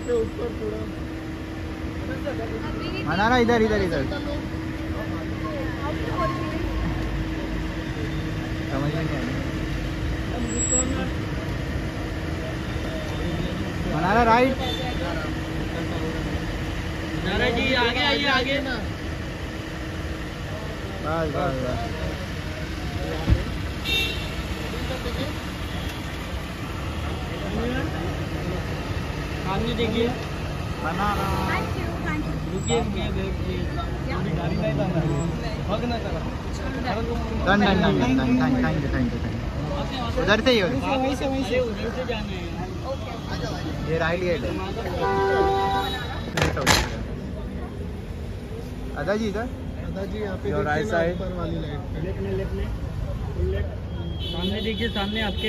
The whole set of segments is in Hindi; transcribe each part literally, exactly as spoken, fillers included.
ऊपर थोड़ा मनाना इधर इधर इधर समझ में नहीं आया। मनाना राइट जी आगे आइए आगे ना बस बस बस सामने देखिए बनाना रुकिए रुकिए देखिए गाड़ी नहीं बंद है भाग ना चला done done done done thank thank you thank you thank you उधर से ही हो वहीं से वहीं से उधर से जाना है ये राइट गेट है अदा जी इधर दादा जी यहाँ पे Your right side. ऊपर वाली लाइट पे लेफ्ट में लेफ्ट में लेफ्ट सामने देखिए सामने आपके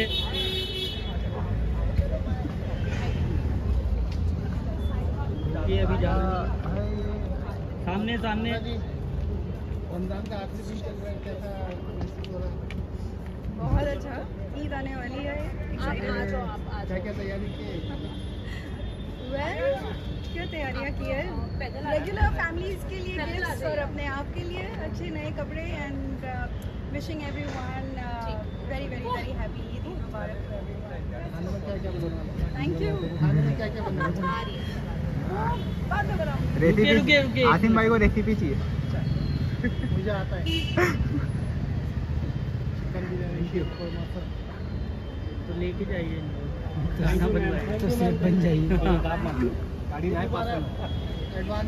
ये अभी जा सामने सामने रमजान का आखिरी दिन चल रहा है कैसा बहुत अच्छा ईद आने वाली है आप आ जाओ आप आ क्या क्या तैयारी की वेल क्या तैयारियां की है रेगुलर फैमिलीज के लिए गिफ्ट्स और अपने आप के लिए अच्छे नए कपड़े and wishing everyone very very very happy Eid मुबारक फॉर एवरीवन खाने में क्या क्या बनाना थैंक यू खाने में क्या क्या बनाना बाद में बनाऊंगी रेसिपी आसिम भाई को रेसिपी चाहिए मुझे आता है चिकन बिरयानी तो लेके जाइए खाना बनवाए तो सेफ बन जाइए गाड़ी नहीं पास एडवांस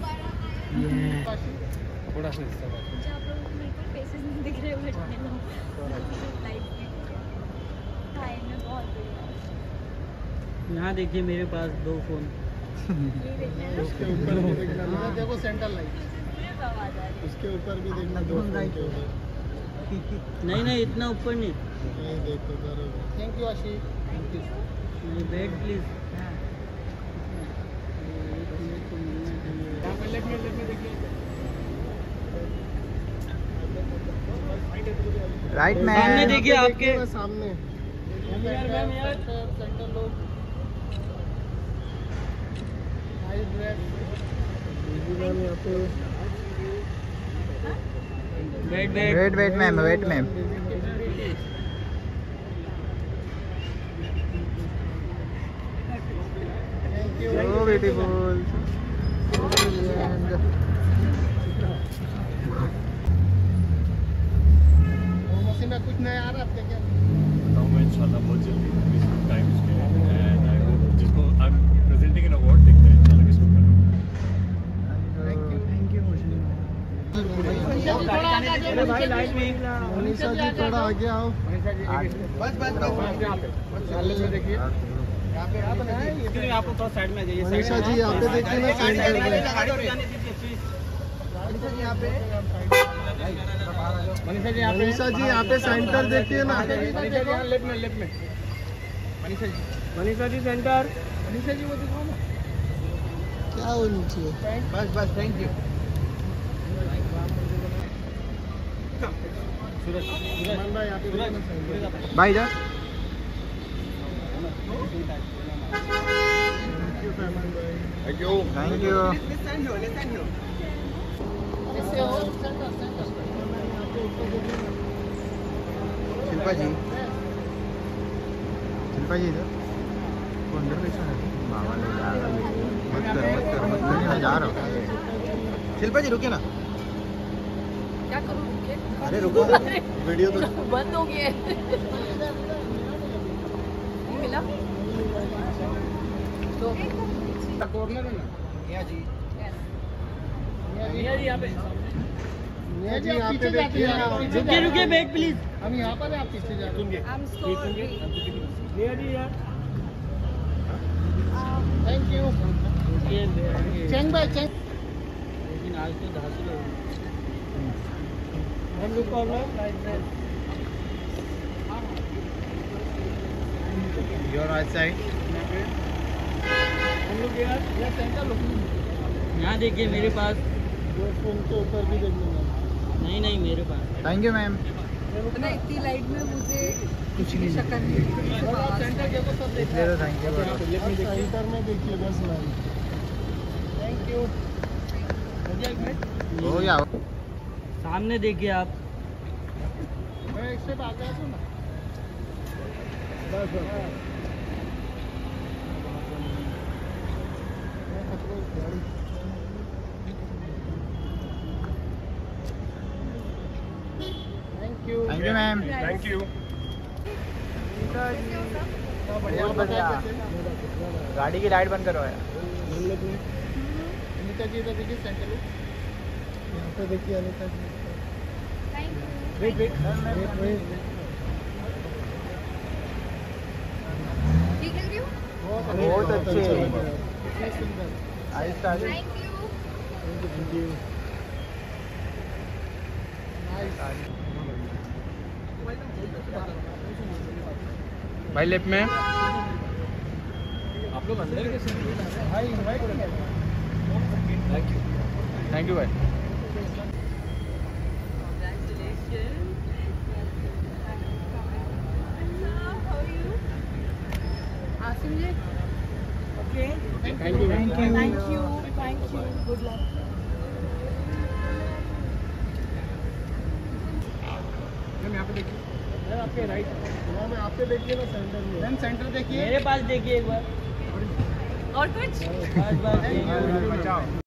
थोड़ा सा हिस्सा मुझे आप लोगों को मेरे को फेसेस नहीं दिख रहे बट मैं लोग लाइफ में हाय मैं बहुत बढ़िया यहाँ देखिए मेरे पास दो फोन ये देखना है उसके ऊपर भी देखना देखो सेंटर लाइट उसके ऊपर भी देखना दो फोन के ऊपर नहीं नहीं इतना ऊपर नहीं ये देखो बराबर thank you Ashish thank you wait please right में सामने देखिए आपके सामने सेंटर लोग wait wait wait ma'am wait ma'am so beautiful so brilliant में कुछ नया आ रहा है क्या बताऊंगा इंशाल्लाह बहुत जल्दी टाइम्स में एंड आई होप जिसको I am presenting an award देखते हैं इंशाल्लाह किसको करना थैंक यू थैंक यू भाई लाइट में मनीषा जी थोड़ा आगे आओ बस बस बस यहाँ पे में देखिए यहाँ पे आप आपको थोड़ा साइड में जाइए मनीषा जी यहाँ पे देखिए ना सेंटर में मनीषा जी मनीषा जी यहाँ पे सेंटर देखिए ना लेफ्ट में लेफ्ट में मनीषा जी मनीषा जी सेंटर मनीषा जी वो दिखाओ ना क्या होनी चाहिए बस बस थैंक यू भाई इधर thank you thank you Shilpa ji Shilpa ji इधर अंदर कैसा है बाबा लोग जा रहा है मत कर मत कर मत कर मैं जा रहा हूँ शिल्पा जी रुके ना क्या करूँ अरे रुको वीडियो तो बंद हो गया मिला तो कॉर्नर है ना मियां जी मियां जी यहाँ पे मियां जी यहाँ पे देखिए रुकिए रुकिए बैग प्लीज हम यहाँ पर हैं आप पीछे जा सुनिए आई एम सॉरी मियां जी यार थैंक यू चेंग भाई चेंग लेकिन आज तो हासिल हो हम लोग कॉर्नर योर राइट साइड हम लोग यार यहाँ सेंटर लोग यहाँ देखिए मेरे पास दो फोन के ऊपर भी देखने में नहीं नहीं मेरे पास थैंक यू मैम ना इतनी लाइट में मुझे कुछ नहीं शक्ल नहीं सेंटर देखो सब थैंक यू सेंटर में देखिए बस लाइन थैंक यू। हो गया। सामने देखिए आप। मैं एक स्टेप आगे आता हूँ ना। बस बस। Thank you. Thank you ma'am. Thank you. बहुत बढ़िया। गाड़ी की लाइट बंद करो यार। अनिता जी इधर देखिए सेंटर में। यहाँ पे देखिए Anita ji. Wait wait wait wait. ठीक लग रही हूँ? बहुत अच्छे। Thank you. Thank you. भाई लेफ्ट में। आप लोग अंदर कैसे भाई invite thank you. Thank you भाई। Asim ji okay thank you thank you thank you thank you good luck. Ma'am यहाँ पे देखिए। मैम आपके राइट। मैम आप पे देखिए ना सेंटर में। मैम सेंटर देखिए। मेरे पास देखिए एक बार। और कुछ बस बस। बचाओ।